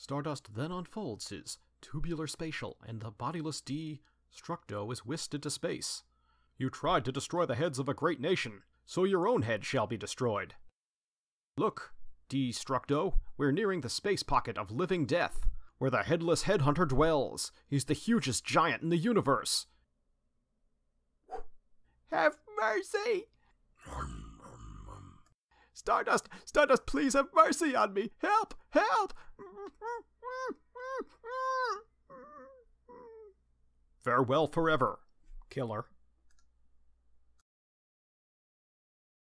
Stardust then unfolds his tubular spatial, and the bodiless Structo is whisked into space. You tried to destroy the heads of a great nation, so your own head shall be destroyed. Look, Structo, we're nearing the space pocket of living death, where the headless headhunter dwells. He's the hugest giant in the universe. Have mercy! Stardust, Stardust, please have mercy on me! Help! Help! Farewell forever, killer.